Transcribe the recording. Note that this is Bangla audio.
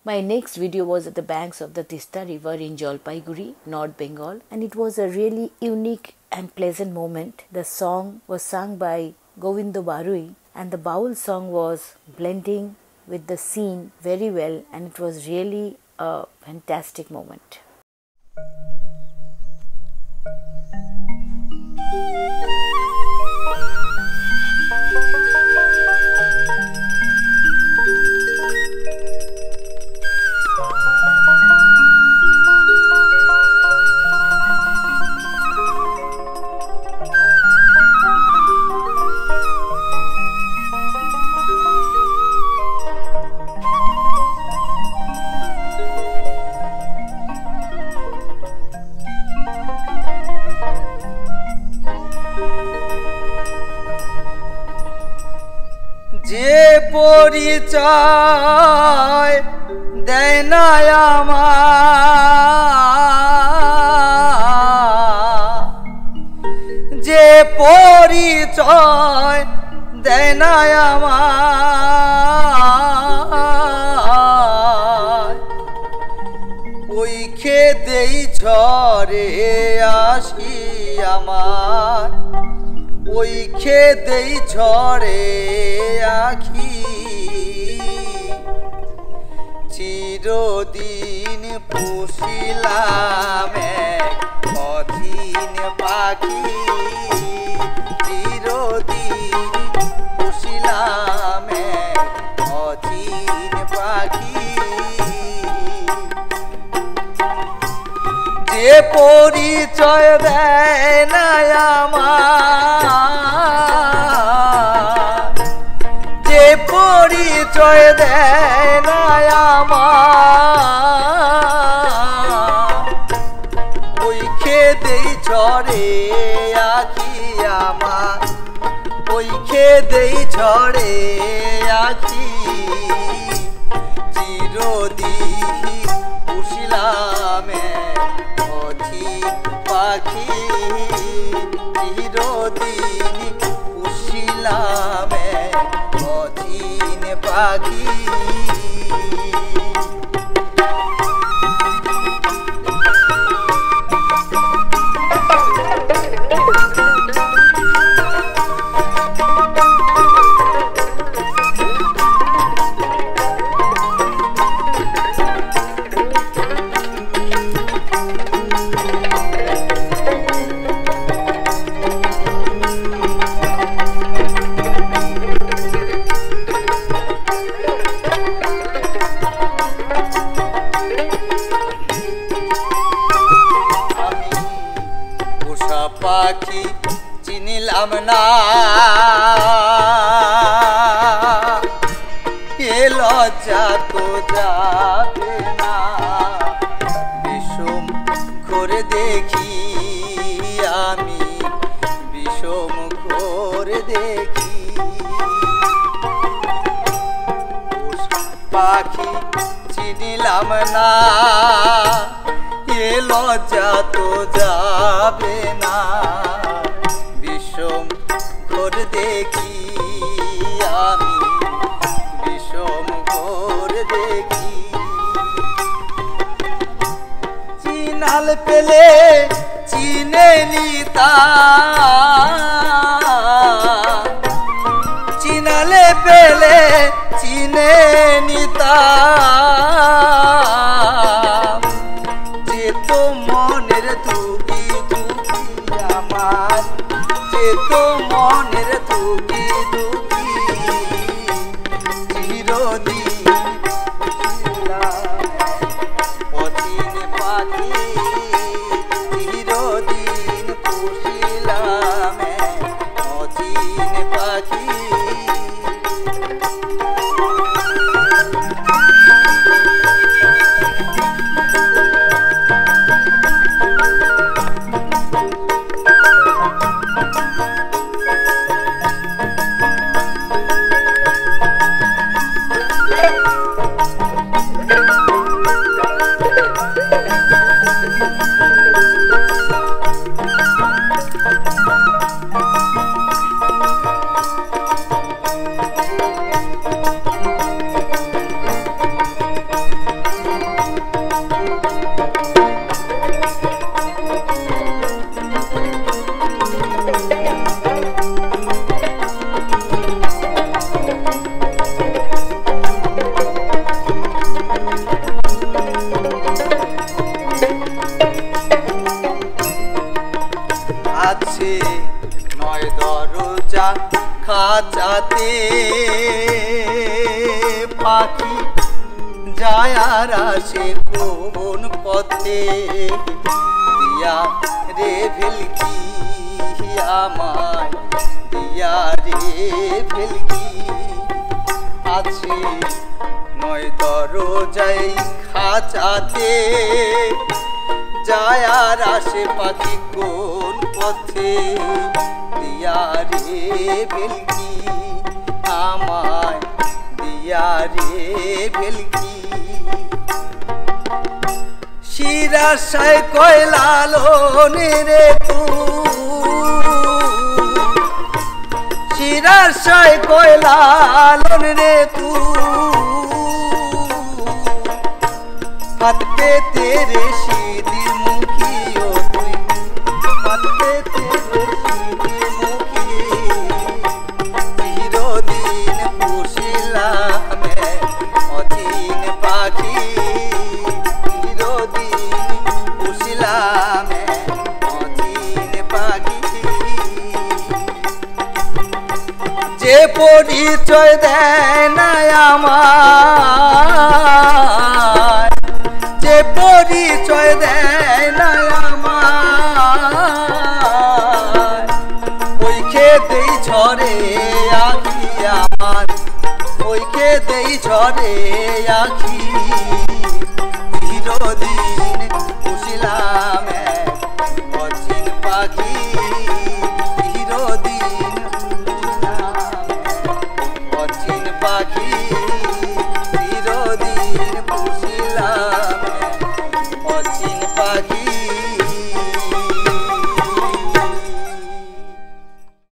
My next video was at the banks of the Tista River in Jalpaiguri, North Bengal, and it was a really unique and pleasant moment. The song was sung by Gobindo Barai, and the Baul song was blending with the scene very well, and it was really a fantastic moment. যে পরিচয় দেয় না আমার, যে পরিচয় দেয় না আমার, ওই খেদেই ঝরে আসি আমার, ওই খেদেই ঝরে আখি। চিরদিন পুষিলাম অধীন পাখি, চিরদিন পুষিলাম অধীন পাখি। যে পরিচয় দেয় না আমার, যে পরিচয় দেয় না আমার, ওই খেদেই ঝরে আখি আমার, ওই খেদেই ঝরে আখি। চিরদিন পুষিলাম অধীন পাখি, চিরদিন পুষিলাম অধীন পাখি। পাখি চিনিলাম না, এ লজ্জা তো যাবে না, বিষম করে দেখি আমি, বিষম করে দেখি। পাখি চিনিলাম না, এ লজ্জা তো যাবে না, বিষম করে দেখি আমি, বিষম করে দেখি। চিনাল পেলে চিনে নিতা, চিনালে পেলে চিনে নিতা, তো মনের দুঃখী দুঃখী আমার, যে তো মনের দুঃখী দুঃখী। চিরদিন অধীন পাখি, চিরদিন পুষিলাম অধীন পাখি। খাঁচাতে পাখি যায় আর আসে কোন পথে দিয়া রে ভেলকি আমায় দিয়া রে ভেলকি আছে নয় দরজায় খাঁচাতে যায় আর আসে পাখি কোন পথে দিয়া রে ভেলকি আমায় দিয়া রে ভেলকি শিরাশায় কয়লালনে রে শিরাশায় কয়লালন রে তু হাত पे तेरे सीधी मुखियो तुई हाथ पे तेरे सीधी मुखी চিরদিন পুষিলা মে অচিন পাখি চিরদিন পুষিলা মে অচিন পাখি যে পরিচয় দেয় না আমার যে পরিচয় দেয় না আমার ওই খেতেই ঝরে আখি আমার ওই খেতেই ঝরে আখি চিরদিন পুষিলাম অচিন পাখি চিরদিন পুষিলাম অচিন পাখি